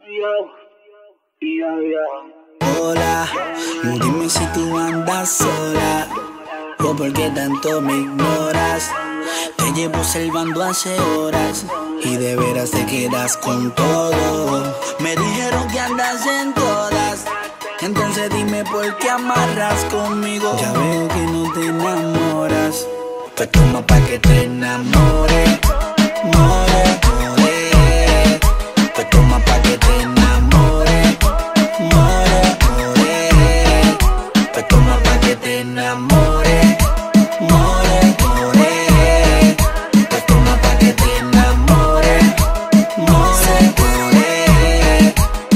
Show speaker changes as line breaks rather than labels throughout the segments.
Hola, dime si tú andas sola o por qué tanto me ignoras. Te llevo observando hace horas y de veras te quedas con todo. Me dijeron que andas en todas, entonces dime por qué amarras conmigo. Ya veo que no te enamoras, pues toma pa' que te enamore. More, more, pues toma pa' que te enamore. More, more, pues toma pa' que te enamore. More, more, pues toma pa' que te enamore. More, more.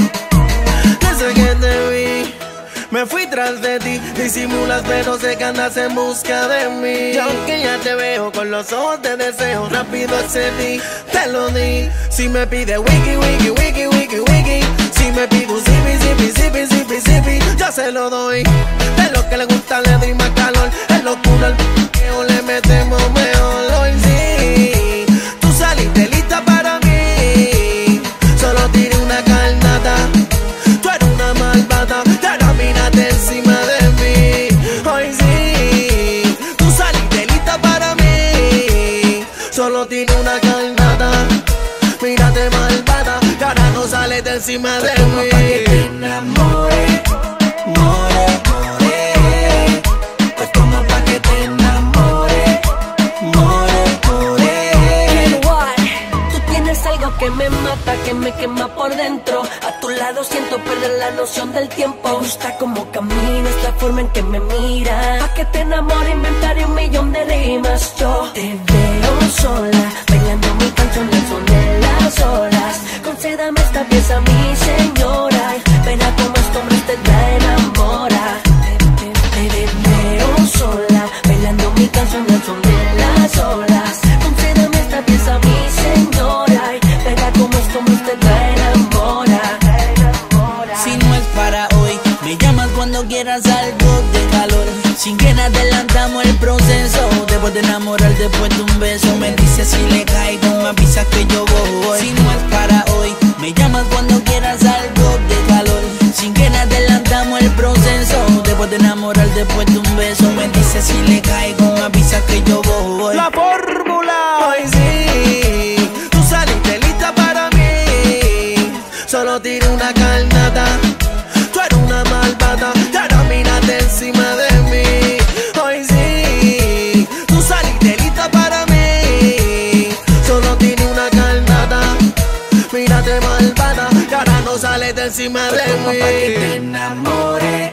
Desde que te vi, me fui tras de ti. Disimulas pero sé que andas en busca de mí. Y aunque ya te veo con los ojos de deseo, rápido accedí, te lo di. Si me pide wiki, wiki, wiki, wiki, wiki, si me pide un zipi, zipi, zipi, zipi, zipi, yo se lo doy. De lo que le gusta le doy más calor. Es locura al p***eo, le metemos mejor. Hoy sí, tú saliste lista para mí. Solo tiré una carnata, tú eres una malvada, y ahora mírate encima de mí. Hoy sí, tú saliste lista para mí. Solo tiré una carnata, mírate malvada, y ahora no sales de encima de
Toma
mí.
pa' que te enamore. More, more, pues toma pa' que te enamore. More, more.
Tú tienes algo que me mata, que me quema por dentro. A tu lado siento perder la noción del tiempo. Me gusta cómo caminas, la forma en que me miras. Pa' que te enamore inventaré 1.000.000 de rimas. Yo te veo sola, bailando mi canción al son de las olas. Concédame esta pieza, mi señora. Verá cómo este hombre te enamora. Te veo sola, bailando mi canción al son de las olas. Concédame esta pieza, mi señora. Verá cómo este hombre te enamora.
Si no es para hoy, me llamas cuando quieras algo de calor. Sin que adelantamos el proceso. Después de enamorar, después de un beso, me dices si le caigo, me avisas que yo voy. Si no es para hoy, me llamas cuando quieras algo de calor. Sin que adelantamos el proceso. Después de enamorar, después de un beso, me dices si le caigo, me avisas que yo voy.
La fórmula. Hoy sí, tú saliste lista para mí. Solo tiré una carnata, tú eres una malvada, y ahora mírate encima de mí. Hoy sí, tú saliste lista para mí. Solo tiré una carnata, mírate malvada, y ahora no sales de encima de
Toma
mí.
pa' que te enamore.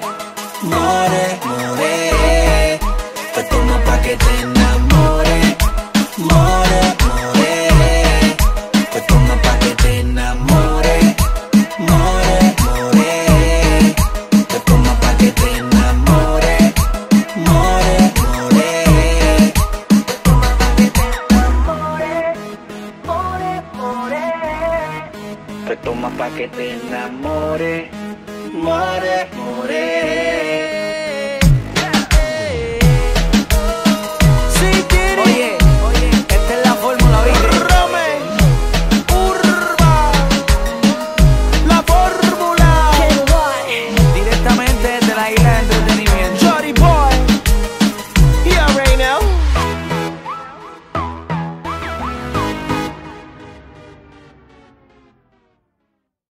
More, more, pues toma pa' que te enamore. More, more, pues toma pa' que te enamore. More, more, pues toma pa' que te enamore. More, more, pues toma pa' que te enamore. Pues toma pa' que te enamore. More, more.